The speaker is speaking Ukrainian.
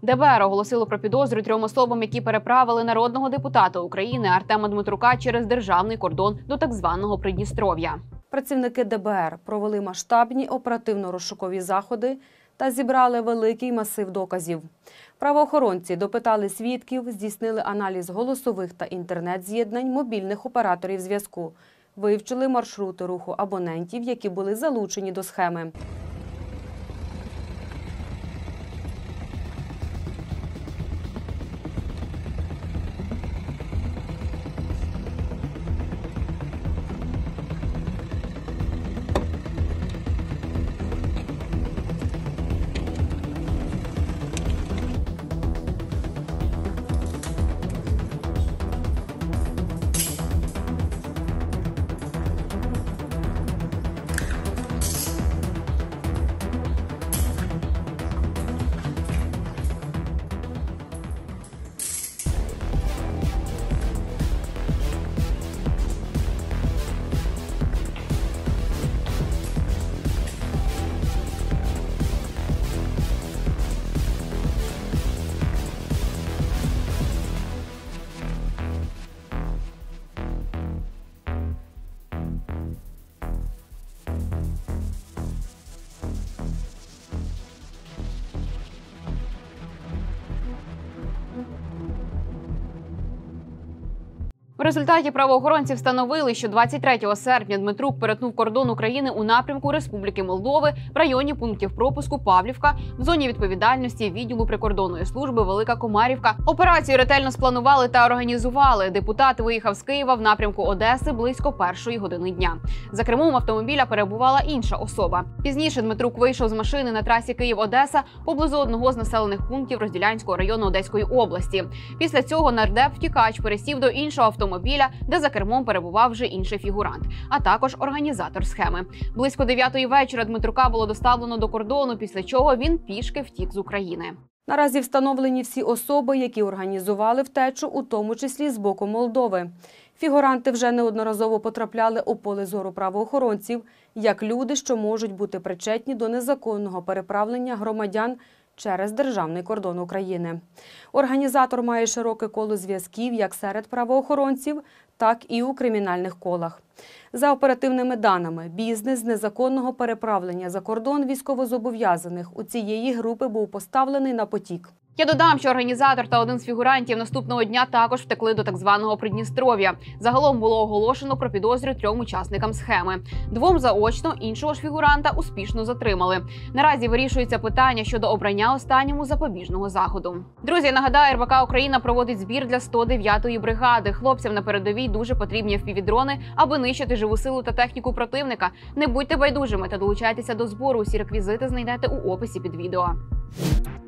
ДБР оголосило про підозру 3 особам, які переправили народного депутата України Артема Дмитрука через державний кордон до так званого Придністров'я. Працівники ДБР провели масштабні оперативно-розшукові заходи та зібрали великий масив доказів. Правоохоронці допитали свідків, здійснили аналіз голосових та інтернет-з'єднань мобільних операторів зв'язку, вивчили маршрути руху абонентів, які були залучені до схеми. В результаті правоохоронці встановили, що 23 серпня Дмитрук перетнув кордон України у напрямку Республіки Молдови в районі пунктів пропуску Павлівка в зоні відповідальності відділу прикордонної служби Велика Комарівка. Операцію ретельно спланували та організували. Депутат виїхав з Києва в напрямку Одеси близько 1-ї години дня. За кермом автомобіля перебувала інша особа. Пізніше Дмитрук вийшов з машини на трасі Київ-Одеса поблизу одного з населених пунктів Розділянського району Одеської області. Після цього нардеп-втікач пересів до іншого автомобіля, де за кермом перебував вже інший фігурант, а також організатор схеми. Близько 9-ї вечора Дмитрука було доставлено до кордону, після чого він пішки втік з України. Наразі встановлені всі особи, які організували втечу, у тому числі з боку Молдови. Фігуранти вже неодноразово потрапляли у поле зору правоохоронців, як люди, що можуть бути причетні до незаконного переправлення громадян через державний кордон України. Організатор має широке коло зв'язків як серед правоохоронців, так і у кримінальних колах. За оперативними даними, бізнес з незаконного переправлення за кордон військовозобов'язаних у цієї групи був поставлений на потік. Я додам, що організатор та один з фігурантів наступного дня також втекли до так званого Придністров'я. Загалом було оголошено про підозру 3 учасникам схеми. 2 заочно, іншого ж фігуранта успішно затримали. Наразі вирішується питання щодо обрання останньому запобіжного заходу. Друзі, нагадаю, РБК Україна проводить збір для 109-ї бригади. Хлопцям на передовій дуже потрібні FPV-дрони, аби нищити живу силу та техніку противника. Не будьте байдужими та долучайтеся до збору. Усі реквізити знайдете у описі під відео.